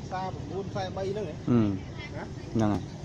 xa 9 43 ហ្នឹងហ្នឹងហើយ